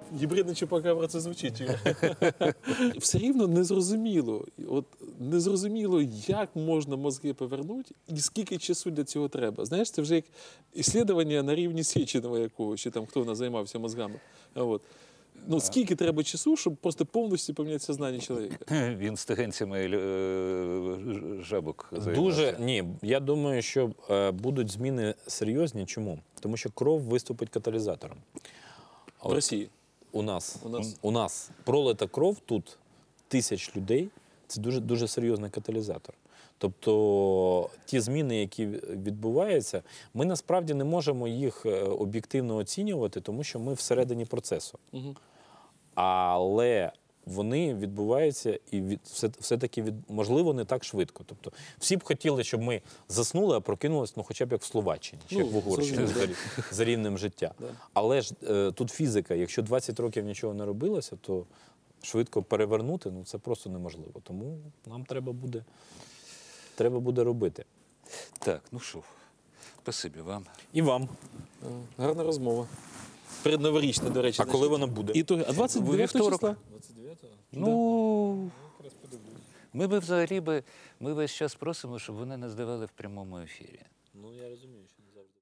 Гібридна чупакабра це звучить. Все рівно незрозуміло. От незрозуміло, як можна мозги повернути і скільки часу для цього треба. Знаєш, це вже як іслідування на рівні Сєчинова якогось, чи там хто в нас займався мозгами. От. Ну, скільки треба часу, щоб просто повністю поміняти сознання чоловіка? Він з тагенцями жабок займався. Дуже, ні, я думаю, що будуть зміни серйозні. Чому? Тому що кров виступить каталізатором. В Росії? У нас пролита кров тут тисяч людей, це дуже, дуже серйозний каталізатор. Тобто ті зміни, які відбуваються, ми насправді не можемо їх об'єктивно оцінювати, тому що ми всередині процесу. Але вони відбуваються і все-таки, можливо, не так швидко. Тобто всі б хотіли, щоб ми заснули, а прокинулися, ну, хоча б як в Словаччині, чи як в Угорщині, за рівнем життя. Але ж тут фізика, якщо 20 років нічого не робилося, то швидко перевернути, ну, це просто неможливо. Тому нам треба буде робити. Так, ну що, спасибі вам. І вам. Гарна розмова. Передноворічна, до речі. А коли вона буде? А 29 числа? Ну, ми взагалі ми весь час просимо, щоб вони не здавали в прямому ефірі. Ну, я розумію.